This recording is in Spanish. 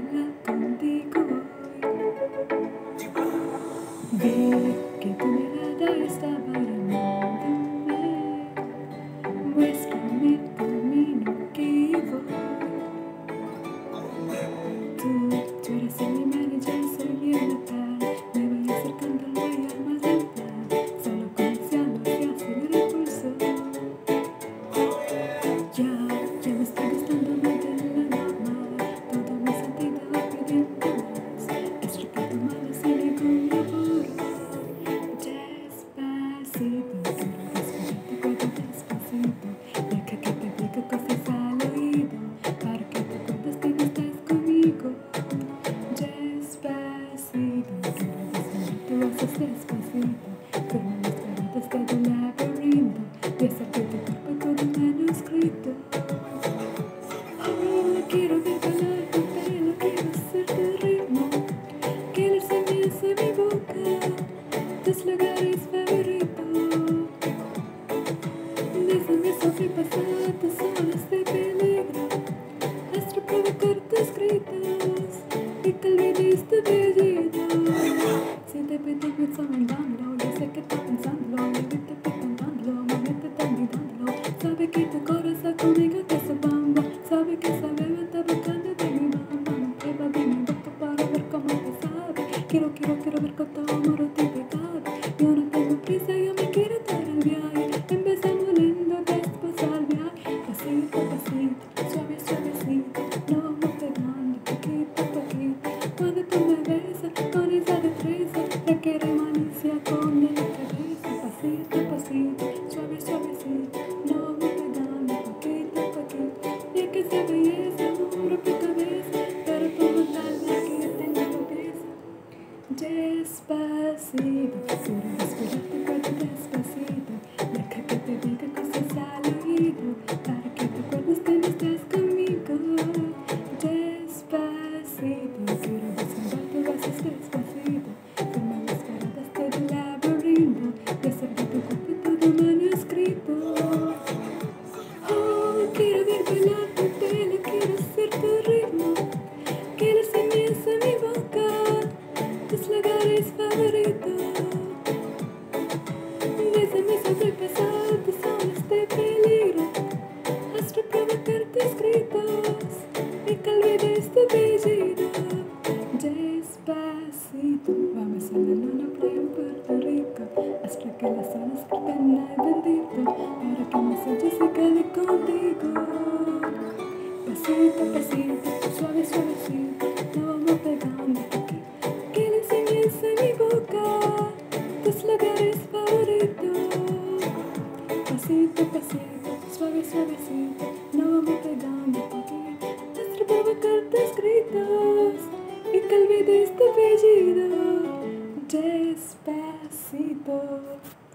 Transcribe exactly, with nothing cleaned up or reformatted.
sola contigo hoy. Vi que tu mirada estaba llamándome. Muéstrame el camino que voy. Tú, tú eres el imán y yo soy el metal. Me voy acercando al rayar más lenta. Solo con el cielo se acelera el pulso. Ya, ya me está gustando más de la norma. Todo mi sentido va pidiendo más. Es rico tomado sin ningún apuro. Despacito, quiero respirarte cuando despacito. Deja que te diga cosas al oído, para que te acuerdes que no estás conmigo. Despacito, quiero descubrir tus ojos despacito. Firma las paredes de un laberinto y hacerte tu cuerpo todo un manuscrito. Oh, quiero ver bailar tu pelo, quiero ser tu ritmo. Quiero enseñarse mi boca, tus lugares favoritos. Déjame sobrepasar tus zonas de peligro, hasta provocar tus gritos y que olvides tu apellido. Si te pido pensándolo, yo sé que estás pensándolo, y te estoy pensándolo, moviendo dándolo. Sabe que tu corazón conmigo te está bamba, sabe que esa bebé está buscando de mi bamba. No prueba de mi boca para ver cómo te sabe. Quiero, quiero, quiero ver cuánto amor te pegado. Yo no tengo prisa, yo me quiero dar el viaje. Empezamos lindo, después al viaje. Pasito, pasito, suave, suavecito. Nos vamos pegando poquito a poquito. Cuando tú me besas con esa destreza, requiere malicia con delicadeza. Pasito, pasito, suave, suavecito. Nos vamos pegando poquito a poquito. Y que esa belleza no rompe cabeza, pero por montarme aquí tengo cabeza. Despacito, quiero respirarte cuerpo despacito. Deja que te diga cosas al oído, para que te acuerdes que no estás conmigo. Despacito, quiero desandar tus vasos despacito. Firma las paredes de un laberinto y hacer de tu cuerpo todo un manuscrito. Oh, quiero ver bailar tu pelo, quiero ser tu ritmo. Quiero enseñarse mi boca, tus lugares favoritos. Déjame sobrepasar tus zonas de peligro, hasta provocar tus gritos y que olvides tu apellido. Despacito, vamos a la luna playa en Puerto Rico, hasta que las olas griten ay bendito, para que mi sueño se quede contigo. Pasito, pasito, suave, suavecito, nos vamos pegando aquí. Quiero enseñarse mi boca, tus lugares favoritos. Pasito, pasito, suave, suavecito, nos vamos pegando aquí. Hasta provocar tus gritos y que olvides tu apellido. Despacito.